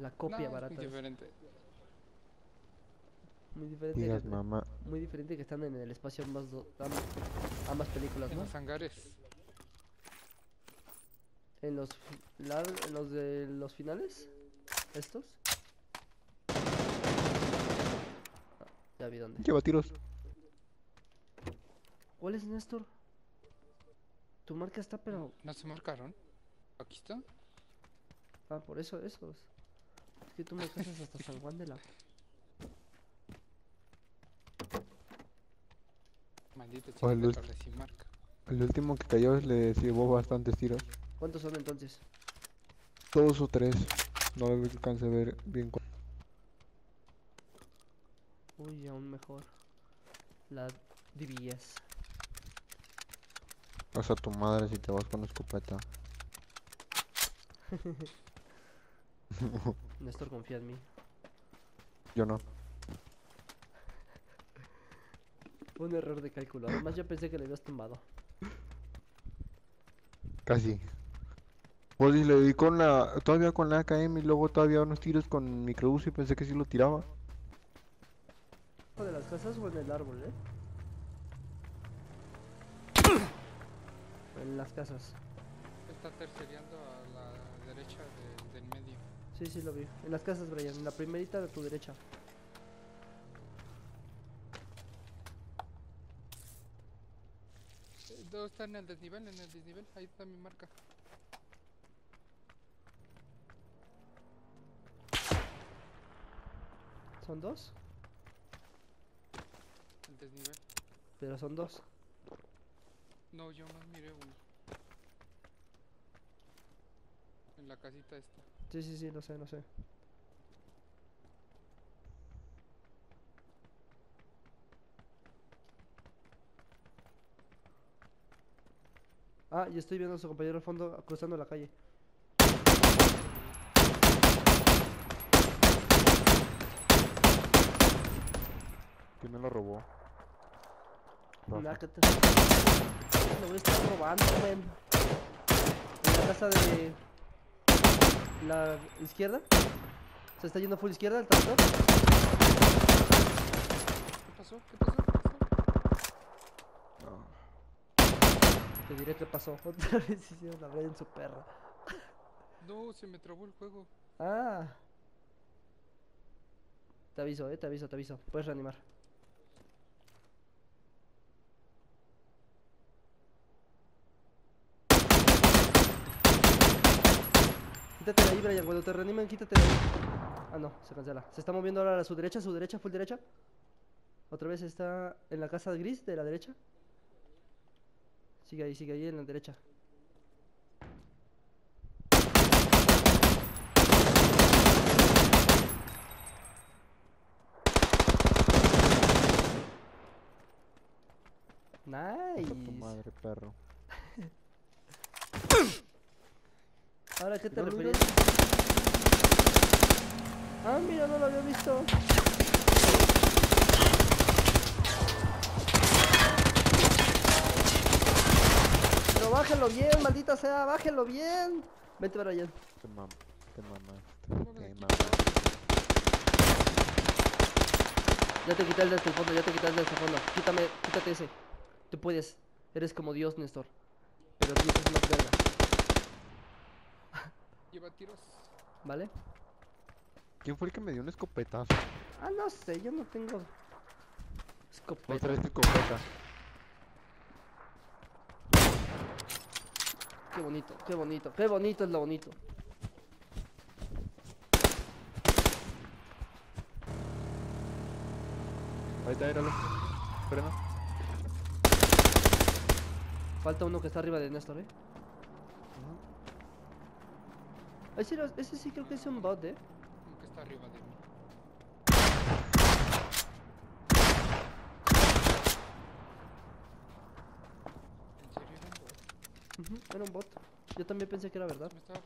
La copia No, es barata. muy diferente. Muy diferente. Digas mamá. Muy diferente que están en el espacio ambas películas, En ¿no? los hangares. En en los de los finales. Estos. Ya vi dónde. Lleva tiros. ¿Cuál es, Néstor? Tu marca está, pero. ¿No se marcaron? Aquí está. Ah, por eso, esos. Es que tú me alcanzas hasta San Juan de la. Maldito O el, chico de sin marca. el último que cayó le llevó bastantes tiros. ¿Cuántos son entonces? 2 o 3. No lo alcancé a ver bien. Uy, aún mejor. La DBS. Vas a tu madre si te vas con escopeta. Néstor confía en mí. Yo no. Fue un error de cálculo. Además, yo pensé que le habías tumbado. Casi. Pues y le di con la. Todavía con la AKM y luego todavía unos tiros con microbús y pensé que sí lo tiraba. ¿De las casas o en el árbol, En las casas. Está tercereando a la derecha del medio. Sí, sí, lo vi. En las casas, Brian. En la primerita de tu derecha. Dos están en el desnivel, ahí está mi marca. ¿Son dos? El desnivel. Pero son dos. No, yo más miré uno. En la casita esta. Sí, sí, sí, no sé, no sé. Ah, y estoy viendo a su compañero al fondo cruzando la calle. ¿Quién me lo robó? Nah, que te... Le voy a estar robando, men. En la casa de la izquierda. Se está yendo full izquierda el tractor. ¿Qué pasó? ¿Qué pasó? ¿Qué pasó? No. Te diré qué pasó. Otra vez hicieron la red en su perra. No, se me trabó el juego. Ah. Te aviso, te aviso, te aviso. Puedes reanimar. Quítate de ahí, Brian. Cuando te reanimen, quítate de ahí. Ah, no, se cancela. Se está moviendo ahora a su derecha, full derecha. Otra vez está en la casa gris de la derecha. Sigue ahí en la derecha. Vas a tu Nice. madre, perro. ¿Ahora qué te ¿No lo referías? Ah, mira, no lo había visto. Pero bájalo bien, maldita sea, bájalo bien. Vente, Brian. Te mamaste. ¿Cómo Te me mamaste. Ya te quité el desde el fondo, quítate ese. Tú puedes, eres como Dios, Néstor. Pero Dios es más verga, Lleva tiros. ¿vale? ¿Quién fue el que me dio un escopetazo? Ah, no sé, yo no tengo No escopeta. traes escopeta. Qué bonito, qué bonito, qué bonito es lo bonito. Ahí está, éralo. Frena. Falta uno que está arriba de Néstor, Ese sí creo que es un bot, Uno que está arriba de mí. ¿En serio era un bot? Era un bot. Yo también pensé que era verdad. Me estaba...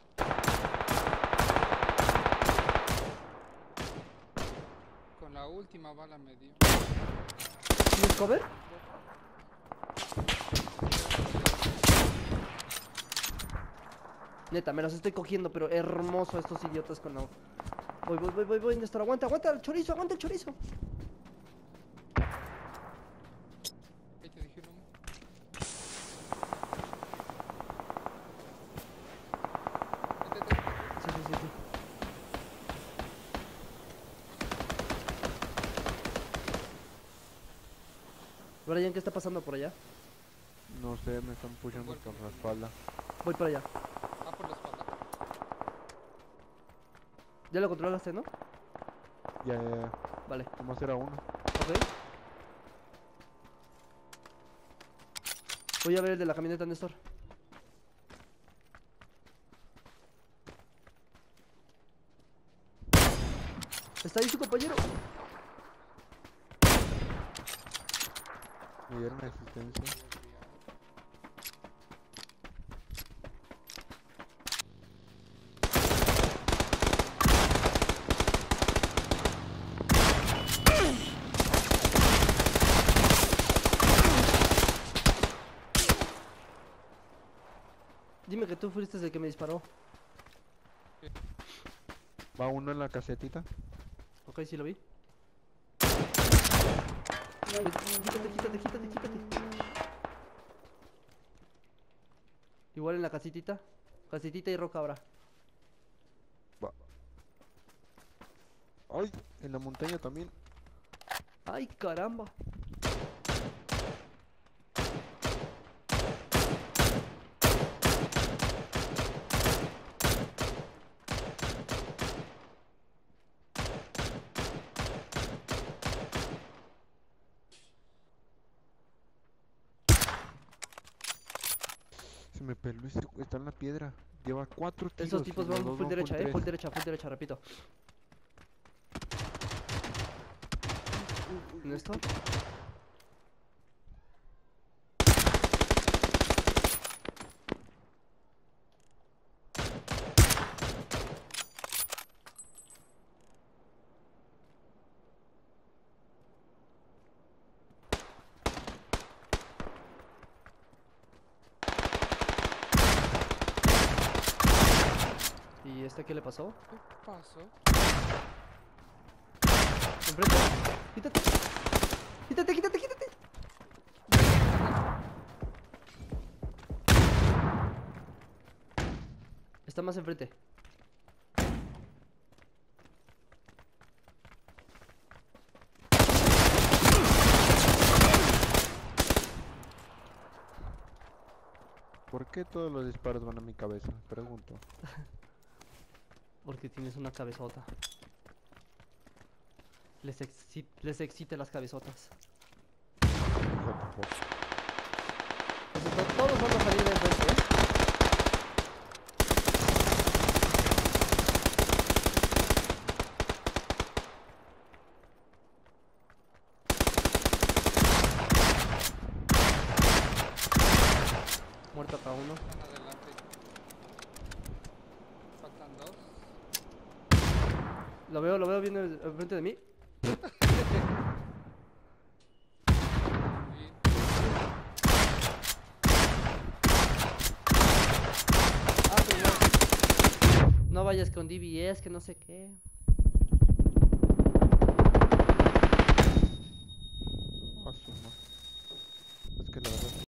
Con la última bala me dio. ¿Tienes cover? Neta, me los estoy cogiendo, pero hermoso estos idiotas con la Voy, Néstor, aguanta el chorizo, aguanta el chorizo. Ahí te dije uno. Métete. Sí. Brian, ¿qué está pasando por allá? No sé, me están pushando por la espalda. Voy para allá. Ah, por la espalda. ¿Ya lo controlaste, no? Ya. Vale, Nomás era uno. ok. Voy a ver el de la camioneta, Néstor. Está ahí su compañero. Me dieron asistencia. Dime que tú fuiste el que me disparó. Va uno en la casetita. Ok, sí lo vi. Quítate. Igual en la casitita. Casitita y roca ahora. Va. Ay, en la montaña también. Ay, caramba. Se me peló ese, está en la piedra. Lleva 4 tiros. Esos tipos y los van dos full derecha, con full tres. derecha, repito. ¿En esto? ¿Y este qué le pasó? ¿Qué pasó? Enfrente. Quítate. Está más enfrente. ¿Por qué todos los disparos van a mi cabeza? Pregunto. Porque tienes una cabezota. Les excita las cabezotas. Pues todos van a salir de enfrente, ¿eh? Muerto acá uno. Están adelante. Faltan dos. Lo veo, viene enfrente de mí. Bien. Pero no vayas con DBS, que no sé qué.